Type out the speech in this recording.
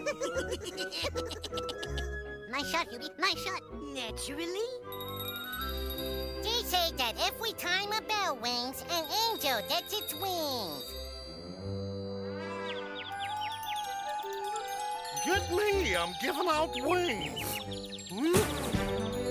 Nice shot, Hubie. Nice shot. Naturally. They say that every time a bell rings, an angel gets its wings. Get me! I'm giving out wings.